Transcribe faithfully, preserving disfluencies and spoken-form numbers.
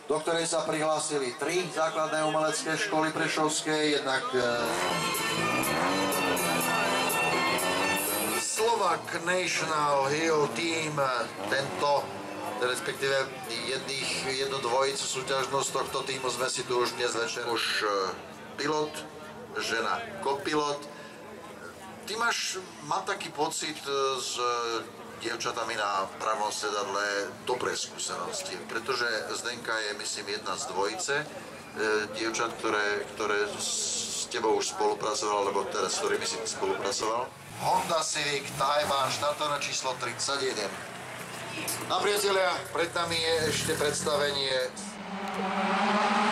do ktorej sa prihlásili tri základné umelecké školy prešovské, jednak Slovak National Hero Team, tento, respektíve jedných, jednu dvojicu súťažnosť tohto týmu sme si tu už dnes večer. Už pilot, žena kopilot. Ty máš, mám taký pocit s dievčatami na pravom sedadle dobré skúsenosti, pretože Zdenka je, myslím, jedna z dvojice dievčat, ktoré, ktoré s tebou už spolupracoval, alebo teraz s ktorými si spolupracoval. Honda Civic Taiwan, štartovné číslo tridsaťjeden. No priatelia, pred nami je ešte predstavenie